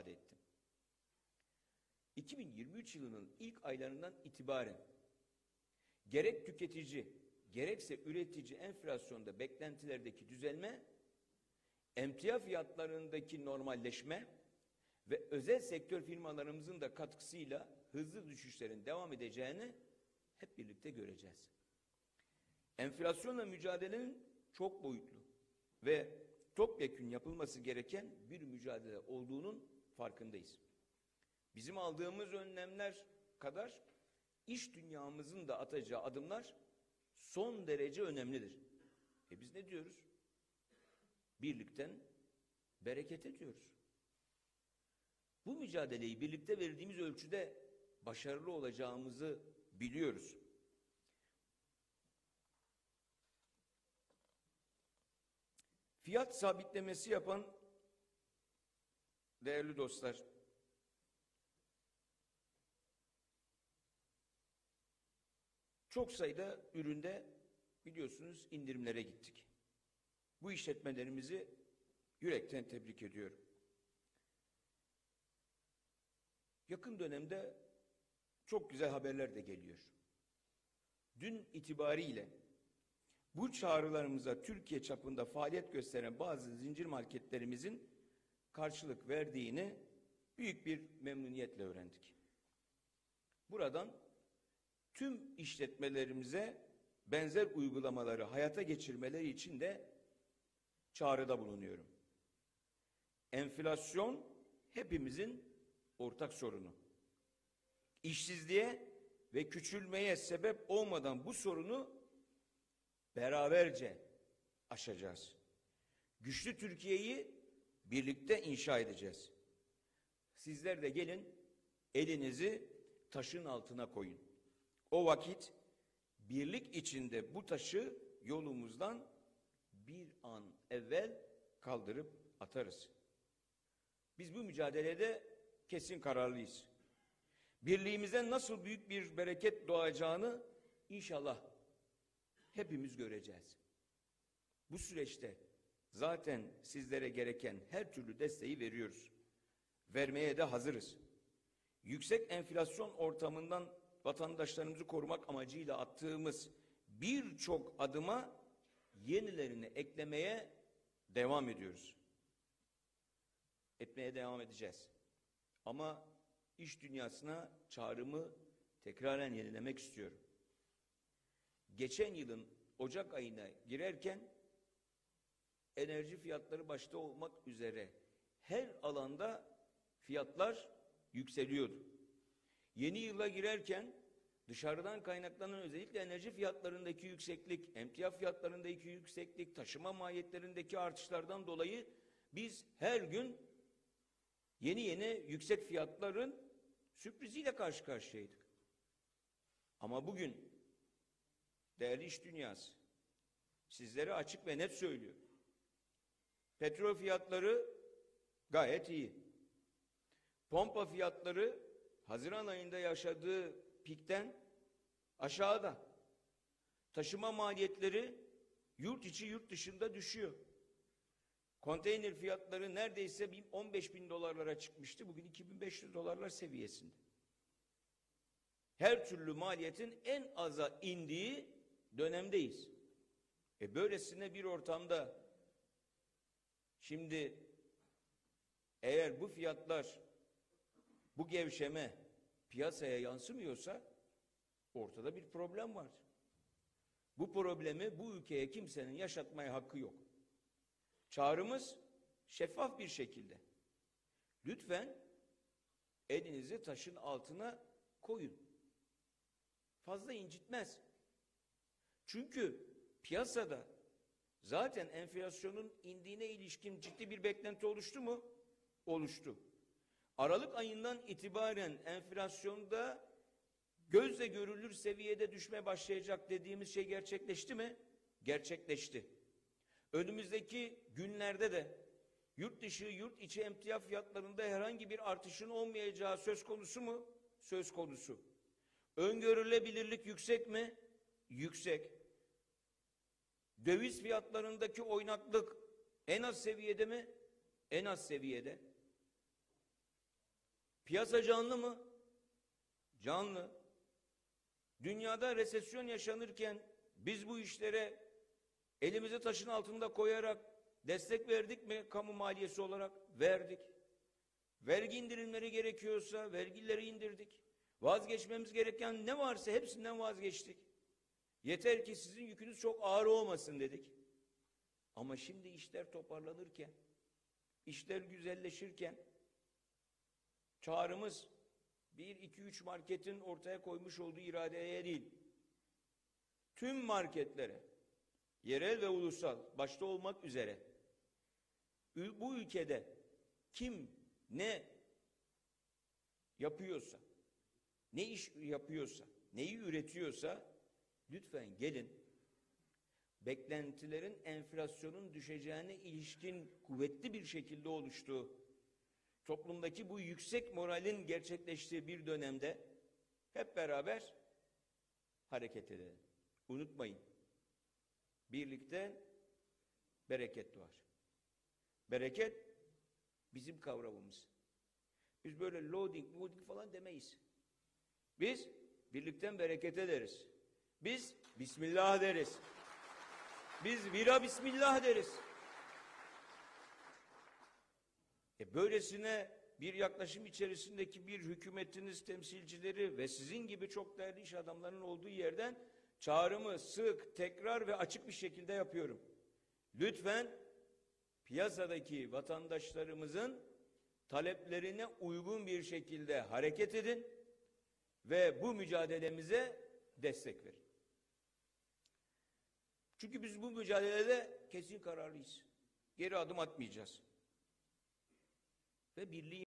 ifade ettim. 2023 yılının ilk aylarından itibaren gerek tüketici, gerekse üretici enflasyonda beklentilerdeki düzelme, emtia fiyatlarındaki normalleşme ve özel sektör firmalarımızın da katkısıyla hızlı düşüşlerin devam edeceğini hep birlikte göreceğiz. Enflasyonla mücadelenin çok boyutlu ve topyekün yapılması gereken bir mücadele olduğunun farkındayız. Bizim aldığımız önlemler kadar iş dünyamızın da atacağı adımlar son derece önemlidir. Biz ne diyoruz? Birlikten bereket diyoruz. Bu mücadeleyi birlikte verdiğimiz ölçüde başarılı olacağımızı biliyoruz. Fiyat sabitlemesi yapan değerli dostlar, çok sayıda üründe biliyorsunuz indirimlere gittik. Bu işletmelerimizi yürekten tebrik ediyorum. Yakın dönemde çok güzel haberler de geliyor. Dün itibariyle bu çağrılarımıza Türkiye çapında faaliyet gösteren bazı zincir marketlerimizin karşılık verdiğini büyük bir memnuniyetle öğrendik. Buradan tüm işletmelerimize benzer uygulamaları hayata geçirmeleri için de çağrıda bulunuyorum. Enflasyon hepimizin ortak sorunu. İşsizliğe ve küçülmeye sebep olmadan bu sorunu beraberce aşacağız. Güçlü Türkiye'yi birlikte inşa edeceğiz. Sizler de gelin elinizi taşın altına koyun. O vakit birlik içinde bu taşı yolumuzdan bir an evvel kaldırıp atarız. Biz bu mücadelede kesin kararlıyız. Birliğimizden nasıl büyük bir bereket doğacağını inşallah hepimiz göreceğiz. Bu süreçte zaten sizlere gereken her türlü desteği veriyoruz. Vermeye de hazırız. Yüksek enflasyon ortamından vatandaşlarımızı korumak amacıyla attığımız birçok adıma yenilerini eklemeye devam ediyoruz. Etmeye devam edeceğiz. Ama iş dünyasına çağrımı tekraren yenilemek istiyorum. Geçen yılın Ocak ayına girerken enerji fiyatları başta olmak üzere her alanda fiyatlar yükseliyordu. Yeni yıla girerken dışarıdan kaynaklanan özellikle enerji fiyatlarındaki yükseklik, emtia fiyatlarındaki yükseklik, taşıma maliyetlerindeki artışlardan dolayı biz her gün yeni yüksek fiyatların sürpriziyle karşı karşıyaydık. Ama bugün değerli iş dünyası sizlere açık ve net söylüyor. Petrol fiyatları gayet iyi. Pompa fiyatları Haziran ayında yaşadığı pikten aşağıda. Taşıma maliyetleri yurt içi yurt dışında düşüyor. Konteyner fiyatları neredeyse 15.000 dolarlara çıkmıştı. Bugün 2.500 dolarlar seviyesinde. Her türlü maliyetin en aza indiği dönemdeyiz. Böylesine bir ortamda şimdi eğer bu fiyatlar, bu gevşeme piyasaya yansımıyorsa ortada bir problem var. Bu problemi bu ülkeye kimsenin yaşatmaya hakkı yok. Çağrımız şeffaf bir şekilde. Lütfen elinizi taşın altına koyun. Fazla incitmez. Çünkü piyasada zaten enflasyonun indiğine ilişkin ciddi bir beklenti oluştu mu? Oluştu. Aralık ayından itibaren enflasyonda gözle görülür seviyede düşme başlayacak dediğimiz şey gerçekleşti mi? Gerçekleşti. Önümüzdeki günlerde de yurt dışı, yurt içi emtia fiyatlarında herhangi bir artışın olmayacağı söz konusu mu? Söz konusu. Öngörülebilirlik yüksek mi? Yüksek. Döviz fiyatlarındaki oynaklık en az seviyede mi? En az seviyede. Piyasa canlı mı? Canlı. Dünyada resesyon yaşanırken biz bu işlere elimizi taşın altında koyarak destek verdik mi kamu maliyesi olarak? Verdik. Vergi indirimleri gerekiyorsa vergileri indirdik. Vazgeçmemiz gereken ne varsa hepsinden vazgeçtik. Yeter ki sizin yükünüz çok ağır olmasın dedik. Ama şimdi işler toparlanırken, işler güzelleşirken çağrımız 1, 2, 3 marketin ortaya koymuş olduğu iradeye değil, tüm marketlere, yerel ve ulusal başta olmak üzere bu ülkede kim ne yapıyorsa, ne iş yapıyorsa, neyi üretiyorsa lütfen gelin, beklentilerin enflasyonun düşeceğine ilişkin kuvvetli bir şekilde oluştuğu, toplumdaki bu yüksek moralin gerçekleştiği bir dönemde hep beraber hareket edelim. Unutmayın, birlikte bereket doğar. Bereket bizim kavramımız. Biz böyle loading falan demeyiz. Biz birlikten bereket ederiz. Biz Bismillah deriz. Biz vira Bismillah deriz. Böylesine bir yaklaşım içerisindeki bir hükümetiniz temsilcileri ve sizin gibi çok değerli iş adamlarının olduğu yerden çağrımı sık, tekrar ve açık bir şekilde yapıyorum. Lütfen piyasadaki vatandaşlarımızın taleplerine uygun bir şekilde hareket edin ve bu mücadelemize destek verin. Çünkü biz bu mücadelede kesin kararlıyız. Geri adım atmayacağız. Ve birliği